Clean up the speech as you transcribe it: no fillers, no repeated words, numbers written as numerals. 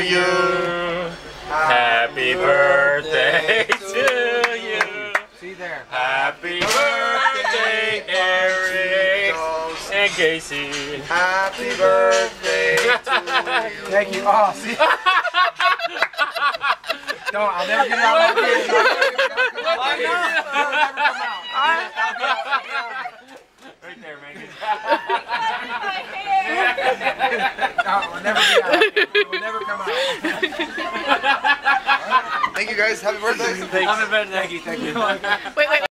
you. Happy birthday to you. See there. Happy birthday, Eric and Casey. Happy birthday to you. Thank you. Oh, see. No, I'll never get it out of my face. Why not? It'll never come out. Right there, Megan. No, it will never get out. It will never come out. Thank you guys. Happy birthday. Happy birthday. Thank you. Wait.